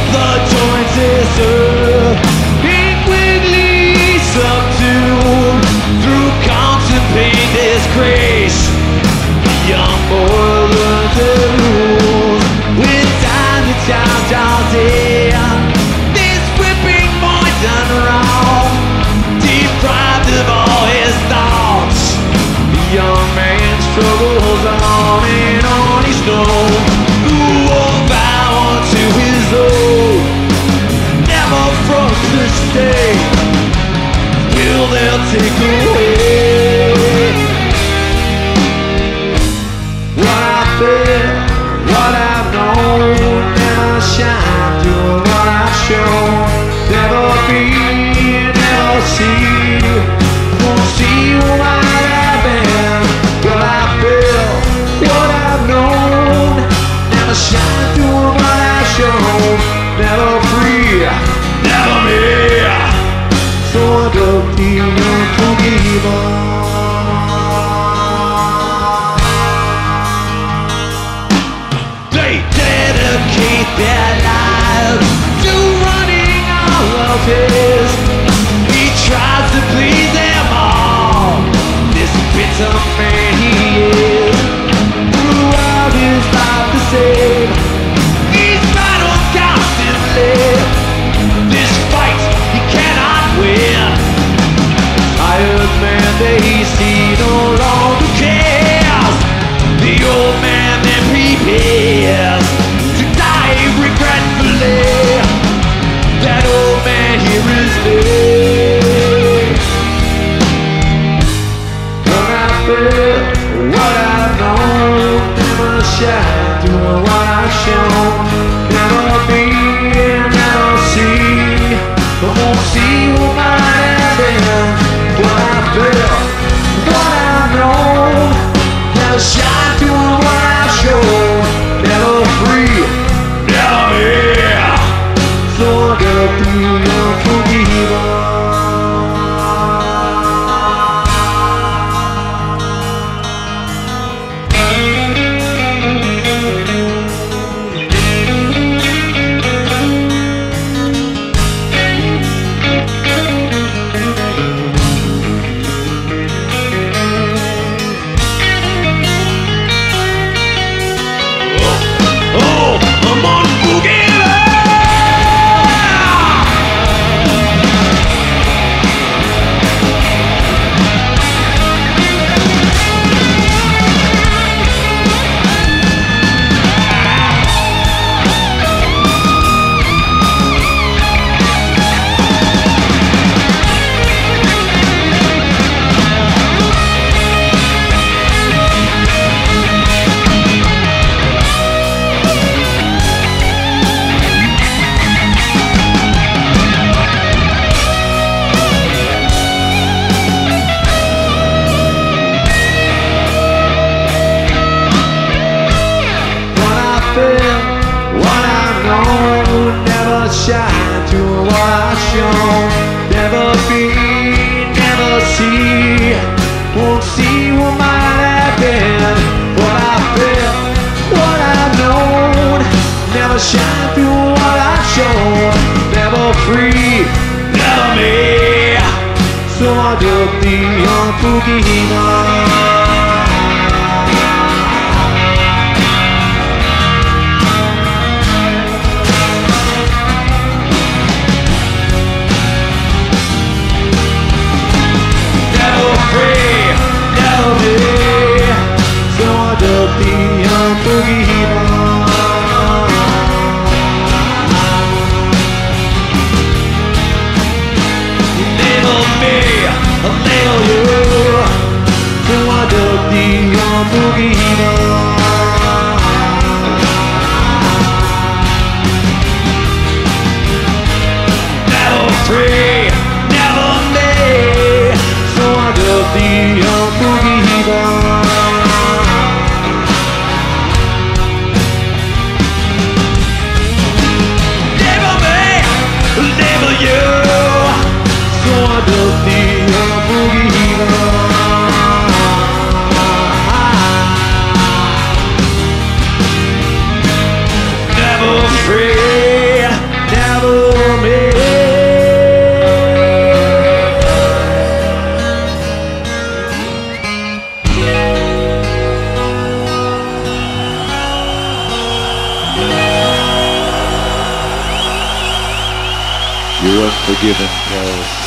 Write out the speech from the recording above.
the joints is Pink Wiggly subdued through contemplate disgrace. Young boy learns the rules with time to time all day. This whipping boy done wrong, deprived of all his thoughts. The young man struggles on and on. He's known who will vow to his oath, never from the state will they'll take away what I feel, what I've known. Never shine through what I've shown. Never be, never see, won't see what I've been. What I feel, what I've known. Never shine through what I've shown. Never free, never me. So don't be unforgiven. They dedicate their lives to running all of his. He tries to please them all. This bitter man he is. Throughout his life to save, he's battled constantly. This fight he cannot win. Tired man they see no longer cares. The old man then prepares to die regretfully. That old man here is dead. What I feel, what I've known. Never shine through what I've shown. Never be, never see, but won't see what might have been. What I feel, what I've known. Never shine through what I've shown. Never free, never here. So I'll be unforgiven. Shine through what I've shown. Never be, never see, won't see what might have been. What I feel, what I've known. Never shine through what I've shown. Never free, never me. So I do the unforgiven. You're unforgiven, Paris.